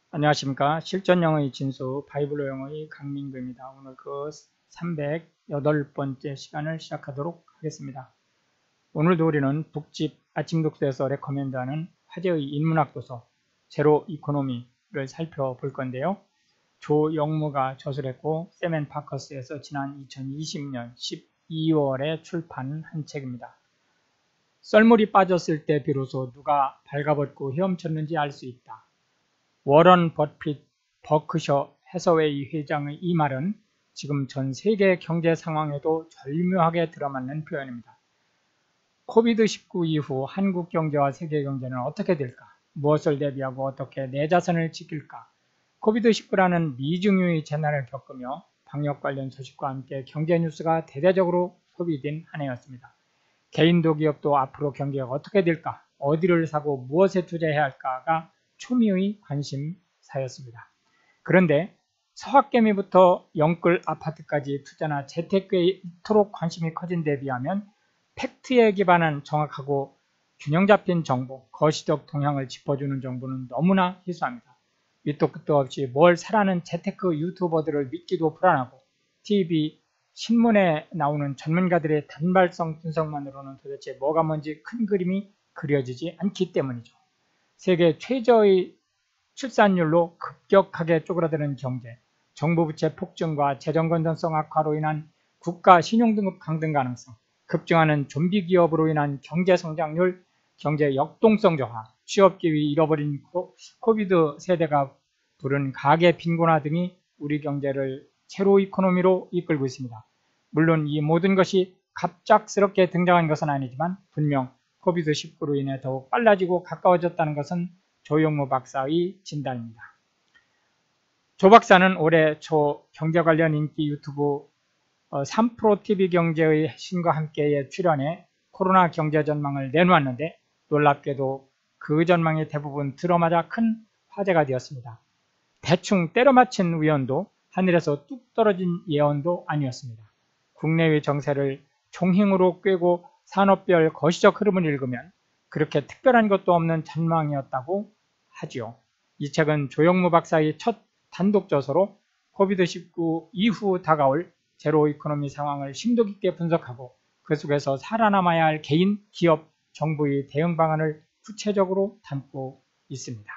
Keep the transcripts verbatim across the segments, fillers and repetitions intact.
안녕하십니까. 실전영어의 진수 바이블로 영어의 강민구입니다. 오늘 그 삼백팔 번째 시간을 시작하도록 하겠습니다. 오늘도 우리는 북집 아침 독서에서 레커멘드하는 화제의 인문학 도서 제로 이코노미를 살펴볼 건데요. 조영무가 저술했고 세멘 파커스에서 지난 이천이십 년 십이월에 출판한 책입니다. 썰물이 빠졌을 때 비로소 누가 발가벗고 헤엄쳤는지 알 수 있다. 워런 버핏 버크셔 해서웨이 회장의 이 말은 지금 전 세계 경제 상황에도 절묘하게 들어맞는 표현입니다. 코비드 십구 이후 한국 경제와 세계 경제는 어떻게 될까? 무엇을 대비하고 어떻게 내 자선을 지킬까? 코비드 십구라는 미증유의 재난을 겪으며 방역 관련 소식과 함께 경제 뉴스가 대대적으로 소비된 한 해였습니다. 개인도 기업도 앞으로 경제가 어떻게 될까? 어디를 사고 무엇에 투자해야 할까가 초미의 관심사였습니다. 그런데 서학개미부터 영끌 아파트까지 투자나 재테크에 이토록 관심이 커진 데 비하면 팩트에 기반한 정확하고 균형 잡힌 정보, 거시적 동향을 짚어주는 정보는 너무나 희소합니다. 밑도 끝도 없이 뭘 사라는 재테크 유튜버들을 믿기도 불안하고 티비, 신문에 나오는 전문가들의 단발성 분석만으로는 도대체 뭐가 뭔지 큰 그림이 그려지지 않기 때문이죠. 세계 최저의 출산율로 급격하게 쪼그라드는 경제, 정부 부채 폭증과 재정 건전성 악화로 인한 국가 신용등급 강등 가능성, 급증하는 좀비 기업으로 인한 경제 성장률, 경제 역동성 저하, 취업 기회 잃어버린 코비드 세대가 부른 가계 빈곤화 등이 우리 경제를 제로 이코노미로 이끌고 있습니다. 물론 이 모든 것이 갑작스럽게 등장한 것은 아니지만 분명 코비드 십구로 인해 더욱 빨라지고 가까워졌다는 것은 조영무 박사의 진단입니다. 조 박사는 올해 초 경제 관련 인기 유튜브 삼 프로 티비 경제의 신과 함께에 출연해 코로나 경제 전망을 내놓았는데 놀랍게도 그 전망이 대부분 들어맞아 큰 화제가 되었습니다. 대충 때려 맞힌 우연도 하늘에서 뚝 떨어진 예언도 아니었습니다. 국내의 정세를 종행으로 꿰고 산업별 거시적 흐름을 읽으면 그렇게 특별한 것도 없는 전망이었다고 하지요. 이 책은 조영무 박사의 첫 단독 저서로 코비드 십구 이후 다가올 제로 이코노미 상황을 심도 깊게 분석하고 그 속에서 살아남아야 할 개인, 기업, 정부의 대응 방안을 구체적으로 담고 있습니다.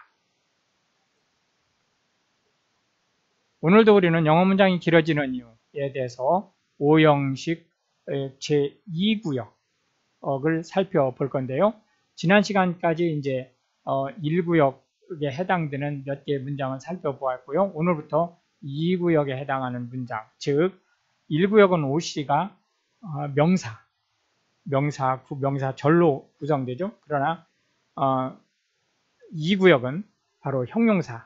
오늘도 우리는 영어 문장이 길어지는 이유에 대해서 오형식 제이 구역을 살펴볼 건데요. 지난 시간까지 이제 일 구역에 해당되는 몇 개의 문장을 살펴보았고요. 오늘부터 이 구역에 해당하는 문장, 즉 일 구역은 오씨가 명사, 명사, 명사절로 구성되죠. 그러나 이 구역은 바로 형용사로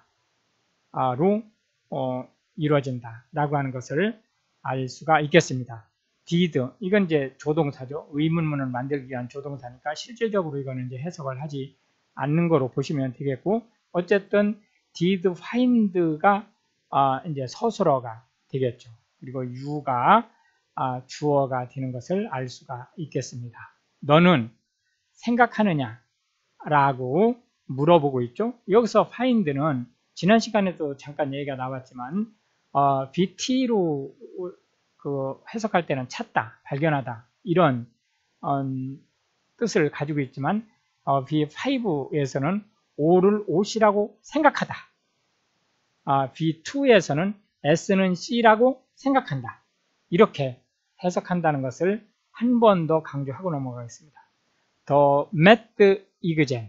이루어진다라고 하는 것을 알 수가 있겠습니다. did, 이건 이제 조동사죠. 의문문을 만들기 위한 조동사니까 실질적으로 이거는 이제 해석을 하지 않는 거로 보시면 되겠고, 어쨌든 did find가 아, 이제 서술어가 되겠죠. 그리고 you가 아, 주어가 되는 것을 알 수가 있겠습니다. 너는 생각하느냐? 라고 물어보고 있죠. 여기서 find는 지난 시간에도 잠깐 얘기가 나왔지만 어, 비티로 그 해석할 때는 찾다, 발견하다 이런 어, 뜻을 가지고 있지만 어, 비 파이브에서는 O를 O씨라고 생각하다. 아, 비 투에서는 S는 C라고 생각한다. 이렇게 해석한다는 것을 한 번 더 강조하고 넘어가겠습니다. 더 met exam,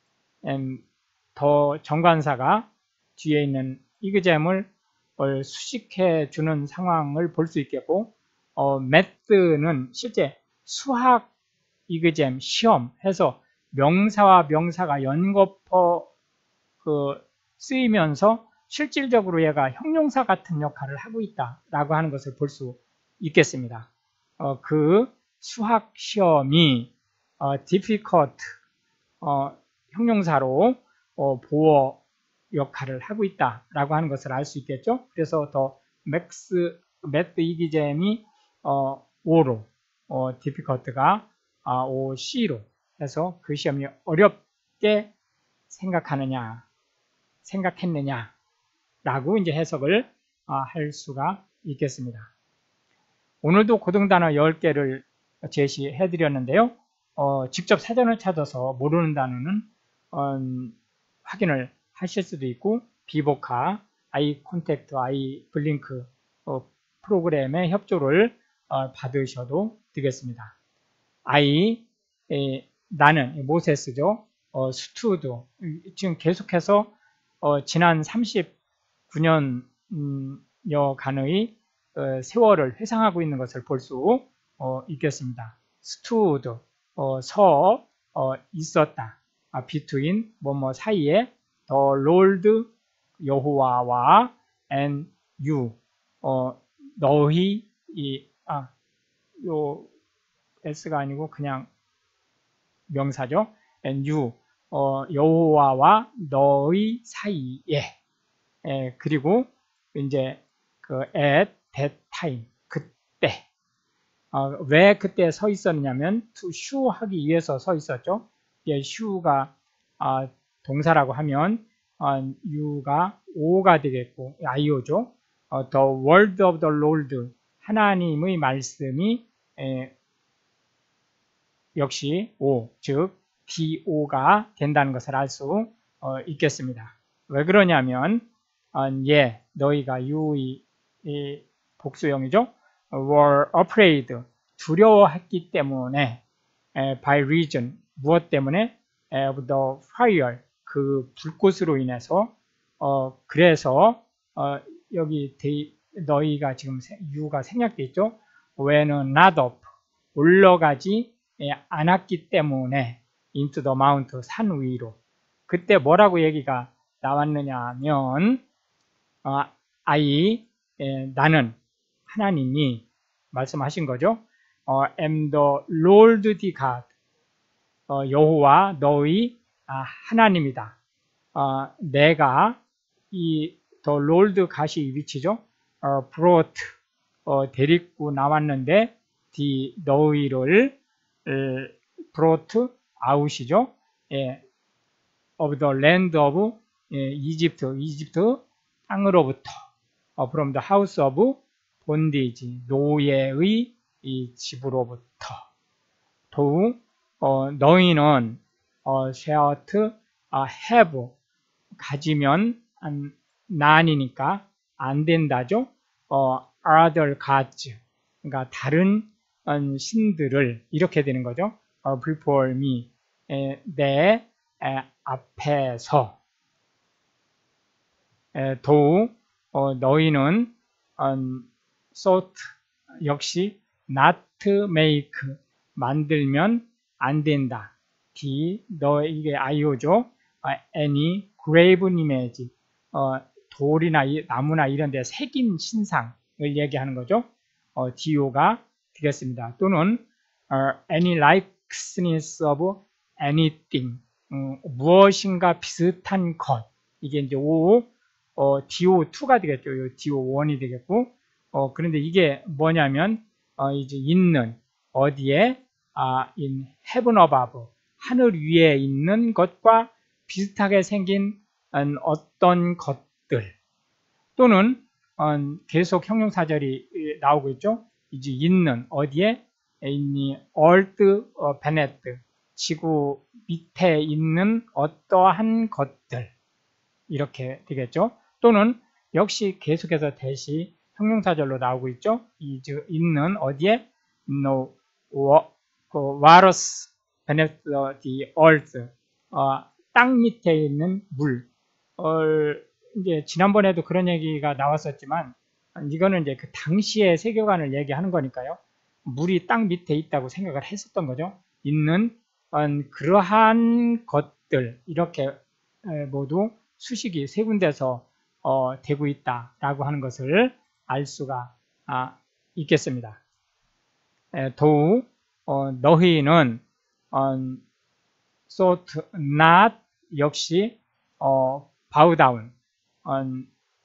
더 정관사가 뒤에 있는 exam을 수식해 주는 상황을 볼 수 있겠고, 어, math는 실제 수학 exam, 시험 해서 명사와 명사가 연거푸 그 쓰이면서 실질적으로 얘가 형용사 같은 역할을 하고 있다라고 하는 것을 볼 수 있겠습니다. 어, 그 수학 시험이 어, difficult 어, 형용사로 어, 보어 역할을 하고 있다라고 하는 것을 알 수 있겠죠. 그래서 더 맥스 매트 이기잼이 어, O로, 어, difficult가 아, 오씨로 해서 그 시험이 어렵게 생각하느냐, 생각했느냐 라고 이제 해석을 어, 할 수가 있겠습니다. 오늘도 고등단어 열 개를 제시해 드렸는데요. 어, 직접 사전을 찾아서 모르는 단어는 어, 확인을 하실 수도 있고 비보카, 아이 콘택트, 아이 블링크 어, 프로그램의 협조를 어, 받으셔도 되겠습니다. 아이, 에, 나는 모세스죠. 어, 스투드 지금 계속해서 어, 지난 삼십구 년여간의 어, 세월을 회상하고 있는 것을 볼 수 어, 있겠습니다. 스투드 어, 서 어, 있었다. 아, between 뭐뭐 사이에 the Lord 여호와와 and you 어, 너희 이 아, 요 s가 아니고 그냥 명사죠. and you 어, 여호와와 너희 사이에 에, 그리고 이제 그 at that time 그때 어, 왜 그때 서 있었냐면 to show 하기 위해서 서 있었죠. 예, show가 어, 동사라고 하면 어, you가 o가 되겠고 i오죠. 어, the word of the Lord 하나님의 말씀이 에, 역시 o 즉 do가 된다는 것을 알 수 어, 있겠습니다. 왜 그러냐면 어, 예 너희가 you의 이 복수형이죠. were afraid 두려워했기 때문에 에, by reason 무엇 때문에 of the fire 그 불꽃으로 인해서 어, 그래서 어, 여기 대, 너희가 지금 you가 생략되어 있죠. when not up 올라가지 않았기 때문에 into the mount 산 위로 그때 뭐라고 얘기가 나왔느냐 하면 어, I 에, 나는 하나님이 말씀하신 거죠. 어, am the Lord thy God 어, 여호와 너희 아, 하나님이다. 어, 내가 이 the Lord God이 위치죠. 어, brought 어, 데리고 나왔는데 the 너희를 brought out이죠. 예, of the land of 예, 이집트, 이집트 땅으로부터 어, from the house of bondage 노예의 이 집으로부터 더욱 어, 너희는 어, shalt 어, have 가지면 안, 난이니까 안 된다죠. 어, other gods 그러니까 다른 신들을 이렇게 되는 거죠. 어, before me 에, 내 에, 앞에서 에, 더욱 어, 너희는 um, sought 역시 not make 만들면 안 된다. D 너 이게 i오죠. 어, any graven image 어, 돌이나 나무나 이런 데 새긴 신상을 얘기하는 거죠. 어, do가 되겠습니다. 또는 어, any likeness of anything 음, 무엇인가 비슷한 것 이게 이제 O 어, 디오투가 되겠죠. 디오원이 되겠고 어, 그런데 이게 뭐냐면 어, 이제 있는 어디에 아, in heaven above 하늘 위에 있는 것과 비슷하게 생긴 음, 어떤 것들 또는 음, 계속 형용사절이 나오고 있죠. 이제 있는 어디에 있니 earth beneath 지구 밑에 있는 어떠한 것들 이렇게 되겠죠. 또는 역시 계속해서 대시 형용사절로 나오고 있죠. 이 있는 어디에 no waters beneath the earth 어, 땅 밑에 있는 물. 어, 이제 지난번에도 그런 얘기가 나왔었지만 이거는 이제 그 당시의 세계관을 얘기하는 거니까요. 물이 땅 밑에 있다고 생각을 했었던 거죠. 있는 음, 그러한 것들 이렇게 모두 수식이 세 군데서 어, 되고 있다라고 하는 것을 알 수가 아, 있겠습니다. 에, 더욱 어, 너희는 음, sought not 역시 어, bow down 음,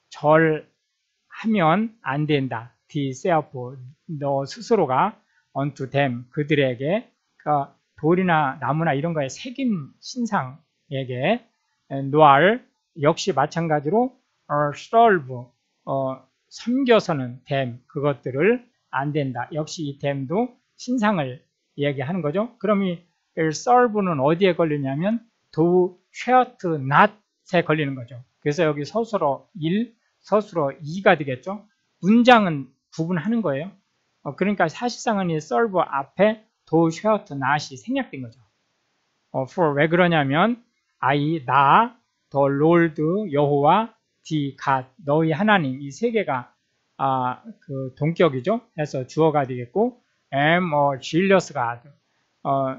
절하면 안 된다. the self 너 스스로가 unto them 그들에게 그러니까 돌이나 나무나 이런 거에 새긴 신상에게 nor 역시 마찬가지로 어, serve 어, 섬겨서는 됨 그것들을 안 된다. 역시 이 됨도 신상을 얘기하는 거죠. 그럼 이 serve는 어디에 걸리냐면 do, share, not에 걸리는 거죠. 그래서 여기 서술어 일, 서술어 이가 되겠죠. 문장은 구분하는 거예요. 어, 그러니까 사실상은 이 serve 앞에 do, share, not이 생략된 거죠. 어, for 왜 그러냐면 I, 나, the Lord, 여호와, the God, 너희 하나님 이 세 개가 아, 그 동격이죠. 해서 주어가 되겠고 am a jealous God, 어,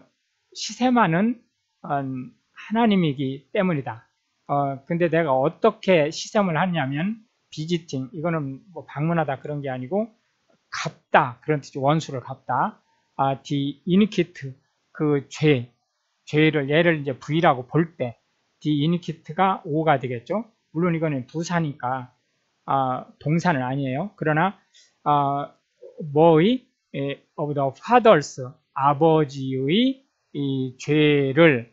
시샘하는 음, 하나님이기 때문이다. 어, 근데 내가 어떻게 시샘을 하냐면 visiting, 이거는 뭐 방문하다 그런 게 아니고 갚다 그런 뜻이 원수를 갚다. 아, the iniquity, 그 죄, 죄를 얘를 이제 V라고 볼 때 the iniquity가 O가 되겠죠. 물론 이거는 부사니까 아, 동사는 아니에요. 그러나 아, 뭐의 에, of the fathers, 아버지의 이 죄를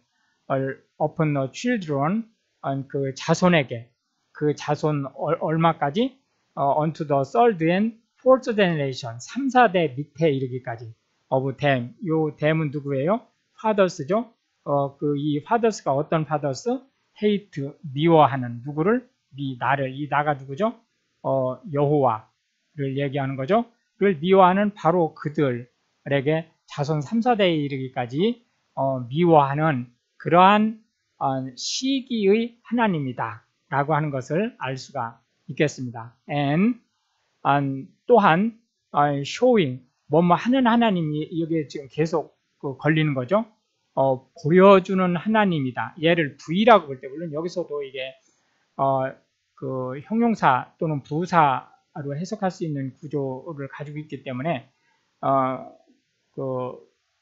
upon the children, 그 자손에게, 그 자손 얼마까지 어, unto the third and fourth generation, 삼, 사 대 밑에 이르기까지 of them. 요 them은 누구예요? fathers죠. 어, 그 이 fathers가 어떤 fathers? hate, 미워하는 누구를? 미, 나를. 이 나가 누구죠? 어, 여호와를 얘기하는 거죠. 그를 미워하는 바로 그들에게 자손 삼, 사 대에 이르기까지 어, 미워하는 그러한 어, 시기의 하나님이다 라고 하는 것을 알 수가 있겠습니다. and, and 또한 uh, showing, 뭐뭐 하는 하나님이 여기에 지금 계속 그 걸리는 거죠. 어, 보여주는 하나님이다. 얘를 V라고 볼 때, 물론 여기서도 이게 어, 그 형용사 또는 부사로 해석할 수 있는 구조를 가지고 있기 때문에 어, 그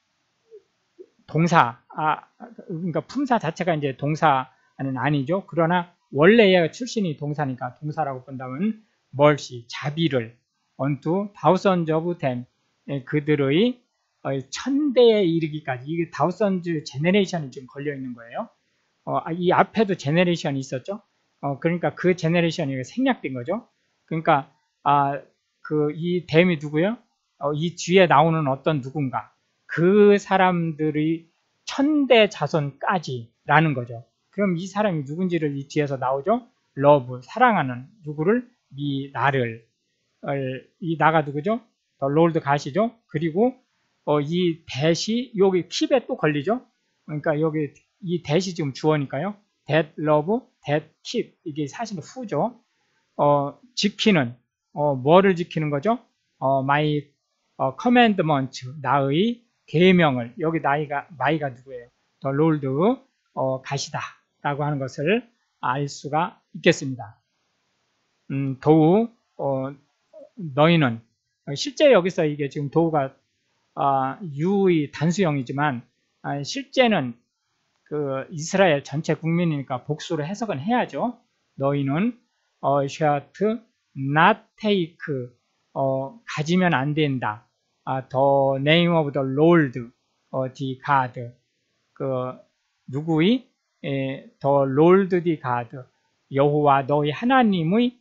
동사, 아, 그러니까 품사 자체가 이제 동사는 아니죠. 그러나 원래 얘가 출신이 동사니까 동사라고 본다면 멀시, 자비를 onto thousands of them, 그들의 천대에 이르기까지. 이게 thousands generation이 지금 걸려 있는 거예요. 어, 이 앞에도 제네레이션이 있었죠. 어, 그러니까 그 제네레이션이 생략된 거죠. 그러니까 아, 그 이 댐이 누구요? 어, 이 뒤에 나오는 어떤 누군가, 그 사람들이 천대 자손까지라는 거죠. 그럼 이 사람이 누군지를 이 뒤에서 나오죠. 러브, 사랑하는 누구를? 이 나를. 이 나가 누구죠? 더 롤드 가시죠. 그리고 어, 이 대시 여기 킵에 또 걸리죠. 그러니까 여기 이 대시 지금 주어니까요. that love, that keep, 이게 사실은 후죠. 어, 지키는, 어, 뭐를 지키는 거죠? 어, my 어, commandment, 나의 계명을. 여기 나이가 마이가 누구예요? the Lord, 어, 가시다 라고 하는 것을 알 수가 있겠습니다. 음, 도우, 어, 너희는, 실제 여기서 이게 지금 도우가 아, 유의 단수형이지만 아, 실제는 그 이스라엘 전체 국민이니까 복수로 해석은 해야죠. 너희는 어, shall not take, 어, 가지면 안 된다. 아, the name of the Lord, 어, the God, 그 누구의 에, the Lord the God, 여호와 너희 하나님의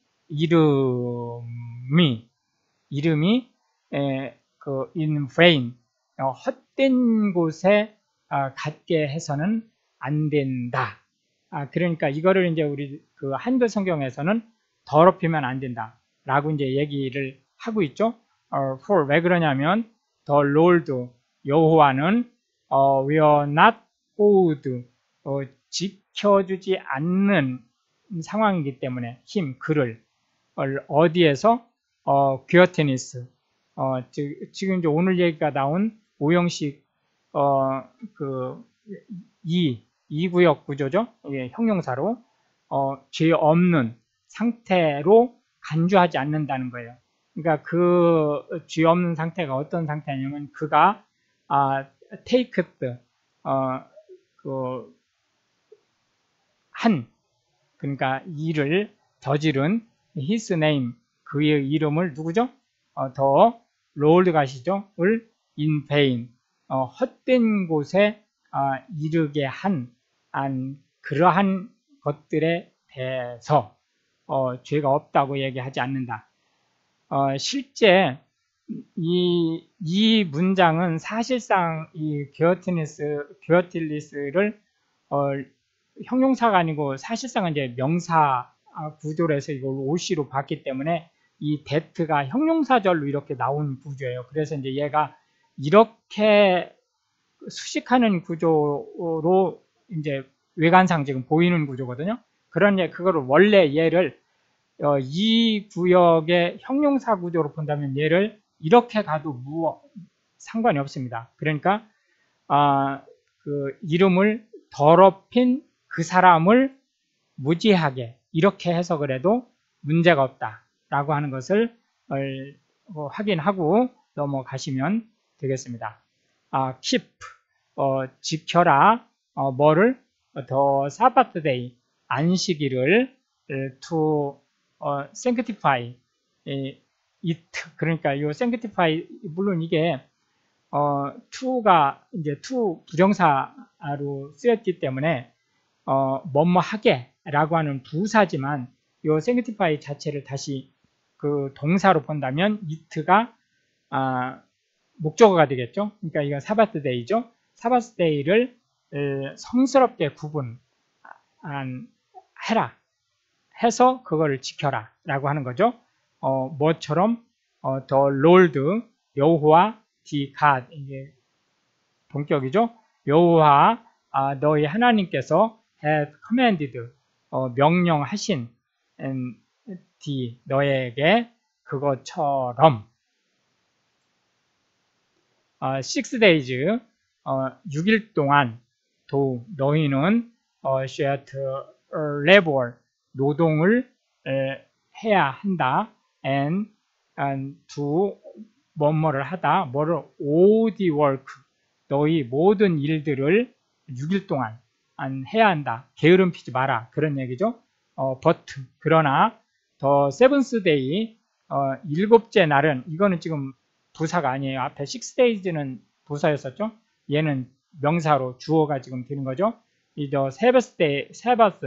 이름이 이름이 에, 그 in vain, 어, 헛된 곳에 어, 갖게 해서는 안 된다. 아, 그러니까 이거를 이제 우리 그 한글 성경에서는 더럽히면 안 된다 라고 이제 얘기를 하고 있죠. 어, for 왜 그러냐면 the Lord, 여호와는 어, will not hold, 어, 지켜주지 않는 상황이기 때문에 힘, 그를 어디에서 어, 귀어테니스, 어, 지금 이제 오늘 얘기가 나온 오형식 어, 그 이, 이구역 구조죠. 예, 형용사로 어, 죄 없는 상태로 간주하지 않는다는 거예요. 그러니까 그 죄 없는 상태가 어떤 상태냐면 그가 아, taked, 어, 그 한, 그러니까 일을 저지른 his name, 그의 이름을 누구죠? 어, 더 롤드 가시죠? 을 in vain, 어, 헛된 곳에 어, 이르게 한, 한 그러한 것들에 돼서 어, 죄가 없다고 얘기하지 않는다. 어, 실제 이, 이 문장은 사실상 이 듀어틸리스, 듀어틸리스를 어, 형용사가 아니고 사실상은 이제 명사 구조로 해서 이걸 오씨로 봤기 때문에 이 that가 형용사절로 이렇게 나온 구조예요. 그래서 이제 얘가 이렇게 수식하는 구조로 이제 외관상 지금 보이는 구조거든요. 그런데 그거를 원래 얘를 어, 이 구역의 형용사 구조로 본다면 얘를 이렇게 가도 무 상관이 없습니다. 그러니까 아, 그 이름을 더럽힌 그 사람을 무지하게 이렇게 해석을 해도 문제가 없다라고 하는 것을 어, 확인하고 넘어가시면 되겠습니다. 아, keep 어, 지켜라 어, 뭐를 더 사바트 데이 안식일을 to 어, sanctify it 그러니까 이 sanctify 물론 이게 어, to가 이제 to 부정사로 쓰였기 때문에 어, 뭐뭐 하게 라고 하는 부사지만 이 sanctify 자체를 다시 그 동사로 본다면 it가 아, 목적어가 되겠죠. 그러니까 이건 사바트 데이죠. 사바트 데이를 성스럽게 구분해라 해서 그거를 지켜라 라고 하는 거죠. 어, 뭐처럼 어, the Lord 여호와 the God 이게 동격이죠. 여호와 아, 너희 하나님께서 have commanded 어, 명령하신 the 너에게 그것처럼 어, six days 어, 육 일 동안 도 너희는 어, shall labor 노동을 에, 해야 한다. and, and do 뭐뭐를 하다. 뭐를 all the work 너희 모든 일들을 육 일 동안 해야 한다. 게으름 피지 마라. 그런 얘기죠. 어, but 그러나 the seventh day 어, 일곱째 날은 이거는 지금 부사가 아니에요. 앞에 six days는 부사였었죠. 얘는 명사로 주어가 지금 되는 거죠. 이 the seventh day, sabbath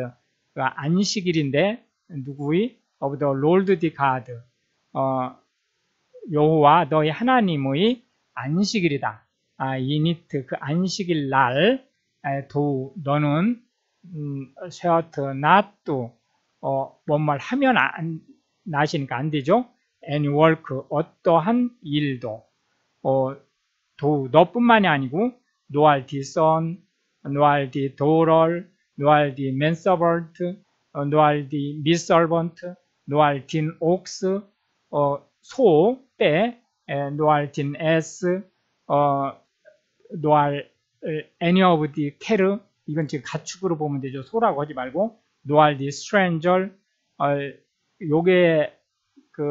안식일인데 누구의 of the Lord the God 어, 여호와 너희 하나님의 안식일이다. 아, 이니트 그 안식일 날 도 너는 음, shalt not do 어, 뭔 말 하면 안 나시니까 안 되죠. any work 어떠한 일도 어, 도 너뿐만이 아니고 nor the son, nor the daughter, nor the manservant, nor the maidservant, nor the ox, 어, 소, 떼, nor the ass, 어, nor any of the cattle, 이건 지금 가축으로 보면 되죠. 소라고 하지 말고 nor the stranger, 어, 요게 그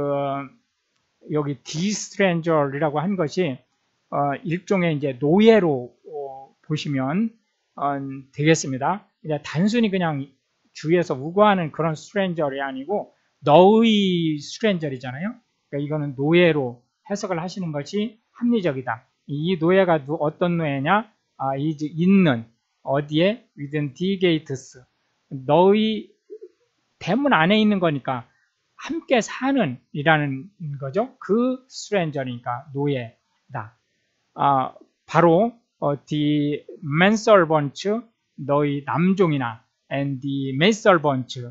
여기 the stranger이라고 한 것이 어, 일종의 이제 노예로 어, 보시면 어, 되겠습니다. 그냥 단순히 그냥 주위에서 우거하는 그런 stranger이 아니고 너의 stranger이잖아요. 그러니까 이거는 노예로 해석을 하시는 것이 합리적이다. 이 노예가 어떤 노예냐? 아, is 있는 어디에? within the gates. 너의 대문 안에 있는 거니까 함께 사는 이라는 거죠. 그 stranger이니까 노예다. 아, 바로 어, the manservant 너희 남종이나 and the maidservant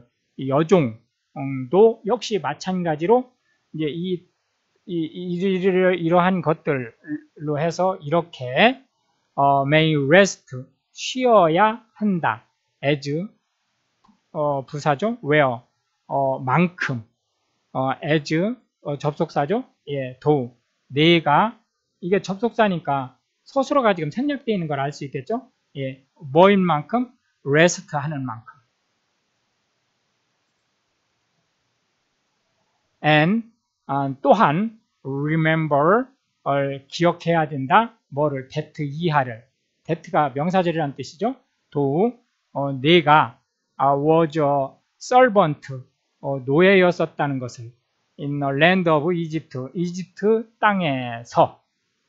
여종도 역시 마찬가지로 이제 이, 이, 이 이러한 것들로 해서 이렇게 어, may rest 쉬어야 한다. as 어, 부사죠. where 어, 만큼 어, as 어, 접속사죠. 예, do 내가 이게 접속사니까 서술어가 지금 생략되어 있는 걸 알 수 있겠죠? 예, 뭐인 만큼? rest 하는 만큼. and 아, 또한 remember 을 기억해야 된다. 뭐를? that 이하를. that가 명사절이라는 뜻이죠. 도 어, 내가 아, was a servant 어, 노예였었다는 것을 in the land of Egypt 이집트 땅에서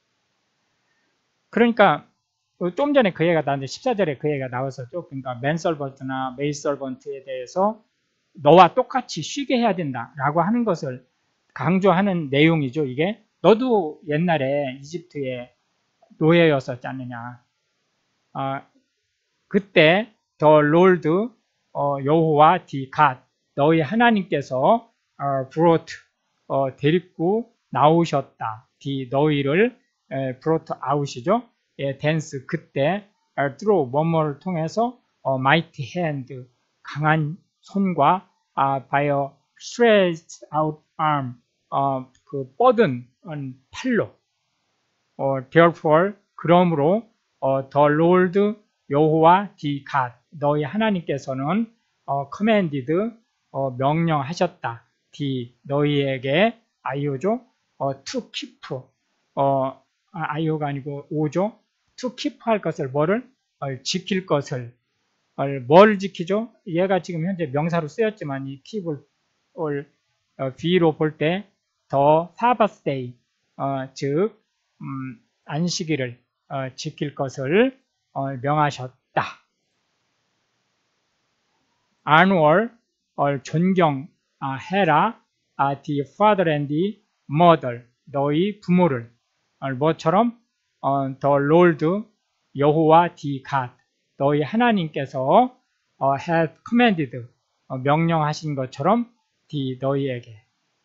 그러니까 좀 전에 그 얘기가 나왔는데 십사 절에 그 얘기가 나왔었죠. 그러니까 맨설번트나 메이설번트에 대해서 너와 똑같이 쉬게 해야 된다라고 하는 것을 강조하는 내용이죠. 이게 너도 옛날에 이집트의 노예였었지 않느냐. 아, 그때 더 롤드 어, 여호와 디 갓 너희 하나님께서 어, brought 어, 데리고 나오셨다. 디 너희를 에, brought out이죠. 예, 댄스 그때 어, through 뭐뭐를 통해서 어, mighty hand 강한 손과 아, by a stretched out arm 어, 그 뻗은 팔로 어, therefore 그러므로 어, the Lord 여호와 디 갓 너희 하나님께서는 어, commanded 어, 명령하셨다. 디 너희에게 아이오죠. 어, to keep 어, 아이오가 아니고 오죠. to keep 할 것을 뭐를 어, 지킬 것을 어, 뭘 지키죠? 얘가 지금 현재 명사로 쓰였지만 이 keep을 어, B로 볼 때 더 사바스 데이 어, 즉 음, 안식일을 어, 지킬 것을 어, 명하셨다. honor 어, 존경 아, 해라 아, the father and the mother 너희 부모를 어, 뭐처럼 어, the Lord 여호와 디 갓 너희 하나님께서 어, have commanded 어, 명령하신 것처럼 디 너희에게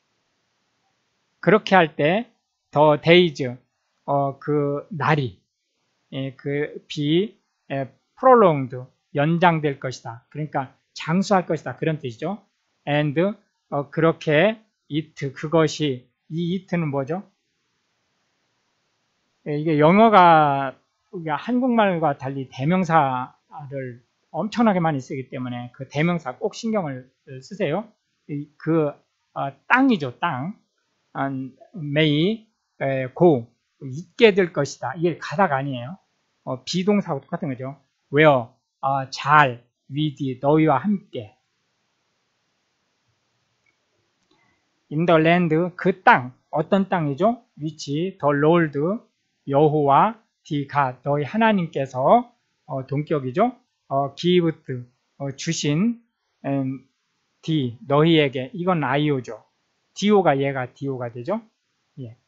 그렇게 할 때 더 days 어, 그 날이 예, 그 be 예, prolonged 연장될 것이다. 그러니까 장수할 것이다. 그런 뜻이죠. and 어, 그렇게 it 그것이 이 it는 뭐죠? 예, 이게 영어가 한국말과 달리 대명사를 엄청나게 많이 쓰기 때문에 그 대명사 꼭 신경을 쓰세요. 그 어, 땅이죠. 땅. may go 있게 될 것이다. 이게 가다가 아니에요. 어, 비동사하고 똑같은 거죠. where 어, 잘 with 너희와 함께 in the land 그 땅 어떤 땅이죠? which the Lord 여호와 디 갓 너희 하나님께서 어, 동격이죠. 어, give 어, 주신 um, 디 너희에게 이건 아이오죠. 디오가 얘가 디오가 되죠. 예.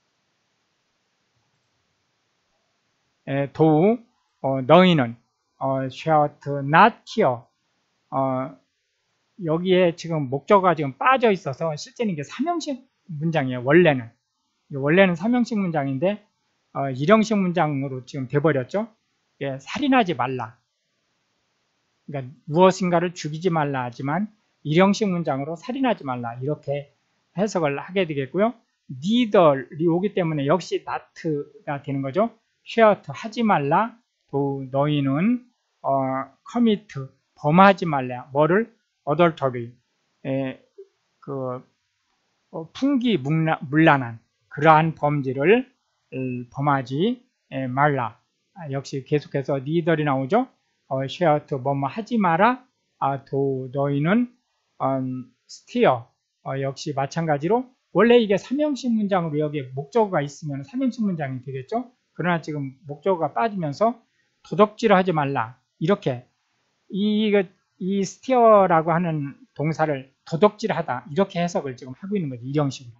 에, 도우 어, 너희는 어, shall not kill 어, 여기에 지금 목적어가 지금 빠져 있어서 실제는 이게 삼형식 문장이에요. 원래는 원래는 삼형식 문장인데 어, 일형식 문장으로 지금 돼버렸죠. 예, 살인하지 말라. 그러니까 무엇인가를 죽이지 말라 하지만 일형식 문장으로 살인하지 말라 이렇게 해석을 하게 되겠고요. neither이 오기 때문에 역시 not가 되는 거죠. shall 하지 말라. 또 너희는 어, commit 범하지 말라. 뭐를? adultery 에, 그 어, 풍기문란한 그러한 범죄를 범하지 에, 말라. 아, 역시 계속해서 neither이 나오죠. 어, shall 뭐뭐 하지 마라. 아, 또 너희는 음, steer 어, 역시 마찬가지로 원래 이게 삼형식 문장으로 여기에 목적어가 있으면 삼형식 문장이 되겠죠. 그러나 지금 목적어가 빠지면서 도덕질을 하지 말라. 이렇게 이, 이 steer라고 하는 동사를 도덕질하다 이렇게 해석을 지금 하고 있는 거죠. 일형식으로.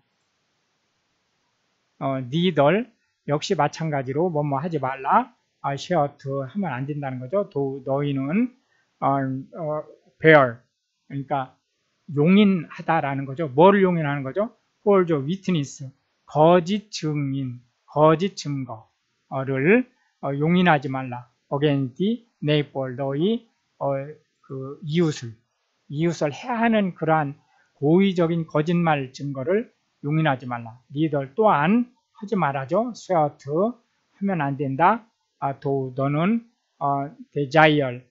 어, neither 역시 마찬가지로 뭐뭐 하지 말라. 아, shall 하면 안 된다는 거죠. 도, 너희는 어, 어, bear 그러니까 용인하다라는 거죠. 뭐를 용인하는 거죠? hold witness 거짓 증인, 거짓 증거를 어, 용인하지 말라. against the neighbor 너희 어, 그 이웃을 이웃을 해하는 그러한 고의적인 거짓말 증거를 용인하지 말라. 니들 또한 하지 말아죠. swear 하면 안 된다. 아, 또 너는 어, desire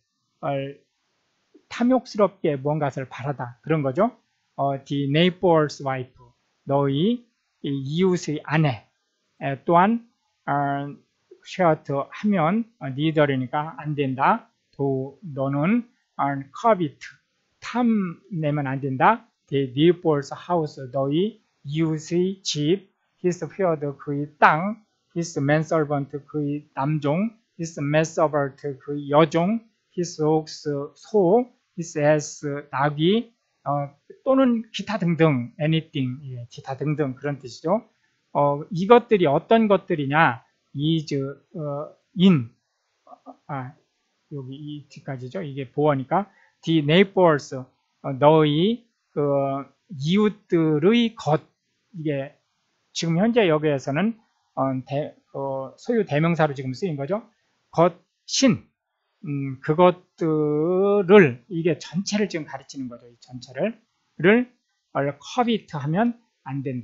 탐욕스럽게 무언가를 바라다 그런 거죠. 어, the neighbor's wife 너희 이웃의 아내 에, 또한 어, share 하면 어, neither이니까 안 된다. 또 너는 어, covet 탐내면 안 된다. the neighbor's house 너희 이웃의 집 his field 그의 땅 his manservant 그의 남종 his maidservant 그의 여종 his ox 소 his ass 나귀 어, 또는 기타 등등, anything, 예, 기타 등등 그런 뜻이죠. 어, 이것들이 어떤 것들이냐, is, 어, in, 아, 여기 이 뒤까지죠. 이게 보어니까 the neighbors, 어, 너희 그 이웃들의 것, 이게 지금 현재 여기에서는 어, 대, 어, 소유 대명사로 지금 쓰인 거죠. 것신, 음, 그것들을, 이게 전체를 지금 가르치는 거죠. 이 전체를 를 covet 하면 안 된다.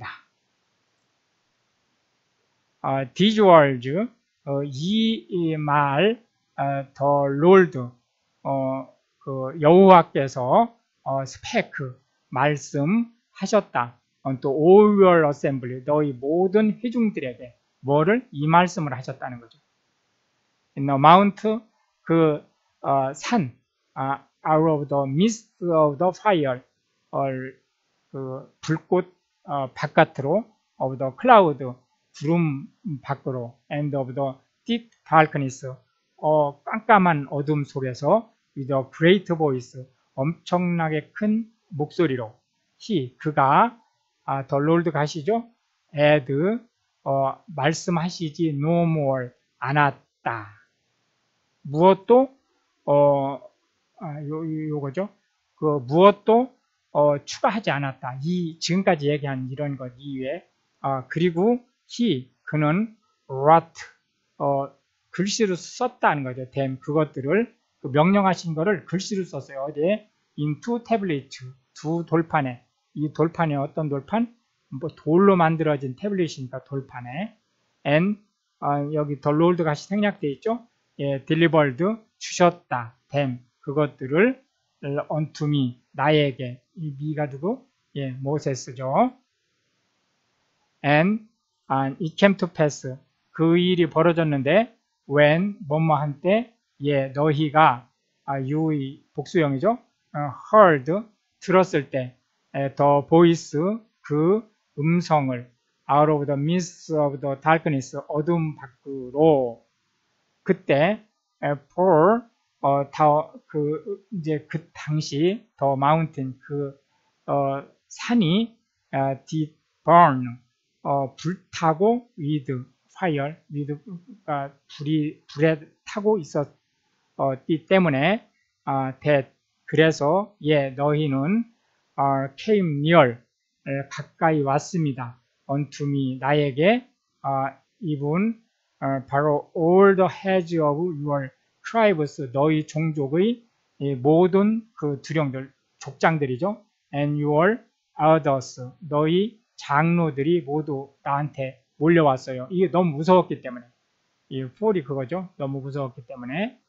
어, these words, 어, 이 말, 어, the Lord, 어, 그 여호와께서 어, 스페크, 말씀하셨다. 어, 또 all your assembly, 너희 모든 회중들에게 뭐를? 이 말씀을 하셨다는 거죠. In the mount, 그 어, 산, 아, out of the midst of the fire, 어, 그 불꽃 어, 바깥으로, of the cloud, 구름 밖으로, and of the deep darkness, 어, 깜깜한 어둠 속에서 with a great voice, 엄청나게 큰 목소리로, he, 그가, 아, the Lord 가시죠? add, 어, 말씀하시지 no more, 않았다. 무엇도, 어, 아, 요, 요거죠? 그, 무엇도, 어, 추가하지 않았다. 이, 지금까지 얘기한 이런 것 이외에, 아, 그리고 he, 그는 wrote, 어, 글씨로 썼다는 거죠. them, 그것들을, 그 명령하신 거를 글씨로 썼어요. 어디에? into tablet, 두 돌판에. 이 돌판에 어떤 돌판? 뭐 돌로 만들어진 태블릿이니까 돌판에. and, 아, 여기 더 롤드가 생략되어 있죠? 예, delivered, 주셨다. them, 그것들을 unto me, 나에게. 이 me가 누구? 예, 모세스죠. and, and it came to pass, 그 일이 벌어졌는데 when, 뭐뭐 한때, 예, 너희가, 아, you의 복수형이죠. 어, heard, 들었을 때, 에, the voice, 그 음성을, out of the midst of the darkness, 어둠 밖으로, 그때, 에, for, 어, 다, 그, 이제 그 당시, the mountain, 그, 어, 산이, 어, did burn, 어, 불타고 with fire, with, 어, 불이, 불에 타고 있었기 때문에, 어, that, 그래서, 예, 너희는, 어, came near, 가까이 왔습니다. unto me, 나에게, 어, 이분, 어, 바로 all the heads of your tribes, 너희 종족의 예, 모든 그 두령들, 족장들이죠. and your elders, 너희 장로들이 모두 나한테 몰려왔어요. 이게 너무 무서웠기 때문에. 이 for이 그거죠. 너무 무서웠기 때문에.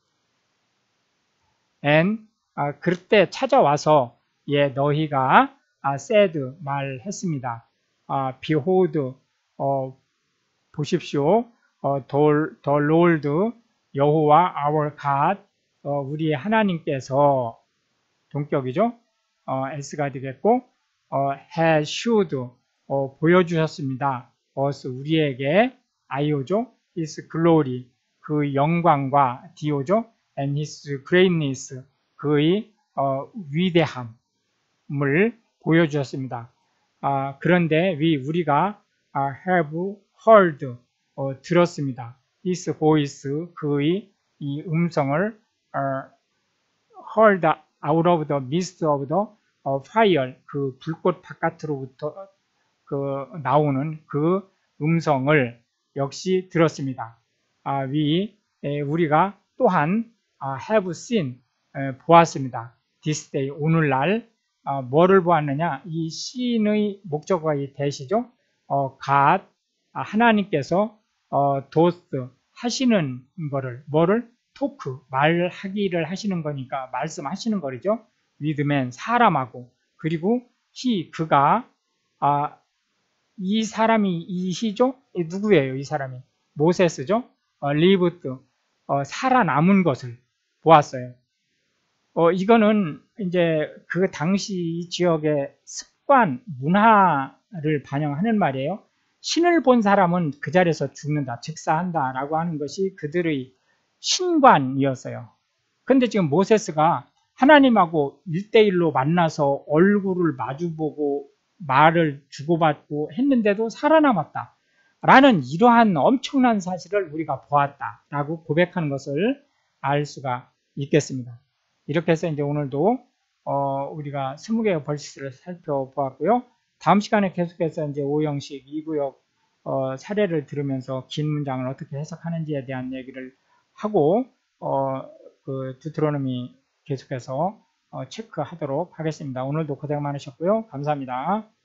and, 아, 그때 찾아와서, 예, 너희가, 아, said, 말했습니다. 아, behold, 어, 보십시오. 어, the Lord, 여호와, our God, 어, 우리의 하나님께서, 동격이죠. 어, S가 되겠고, 어, has showed, 어, 보여주셨습니다. us, 우리에게, I오죠. his glory, 그 영광과, D오죠. and his greatness, 그의 어, 위대함을 보여주셨습니다. 아, 그런데 we, 우리가 아, have heard, 어, 들었습니다. his voice, 그의 이 음성을 어, heard out of the midst of the 어, fire, 그 불꽃 바깥으로부터 그 나오는 그 음성을 역시 들었습니다. 아, we, 에, 우리가 또한 아, have seen, 에, 보았습니다. this day, 오늘날. 아, 뭐를 보았느냐? 이 시인의 목적어가 이 대시죠. 어, God, 아, 하나님께서 어, doth, 하시는 거를, 뭐를? 토크, 말하기를 하시는 거니까 말씀하시는 거죠. with man, 사람하고. 그리고 he, 그가, 아, 이 사람이 이 시죠? 이 누구예요? 이 사람이 모세스죠. 어, lived, 어, 살아남은 것을 보았어요. 어, 이거는 이제 그 당시 지역의 습관, 문화를 반영하는 말이에요. 신을 본 사람은 그 자리에서 죽는다, 즉사한다 라고 하는 것이 그들의 신관이었어요. 근데 지금 모세스가 하나님하고 일대일로 만나서 얼굴을 마주보고 말을 주고받고 했는데도 살아남았다 라는 이러한 엄청난 사실을 우리가 보았다 라고 고백하는 것을 알 수가 있겠습니다. 이렇게 해서 이제 오늘도 어 우리가 스무 개의 벌시스를 살펴보았고요. 다음 시간에 계속해서 이제 오형식, 이구역 어 사례를 들으면서 긴 문장을 어떻게 해석하는지에 대한 얘기를 하고 어 그 드우테로노미 계속해서 어 체크하도록 하겠습니다. 오늘도 고생 많으셨고요. 감사합니다.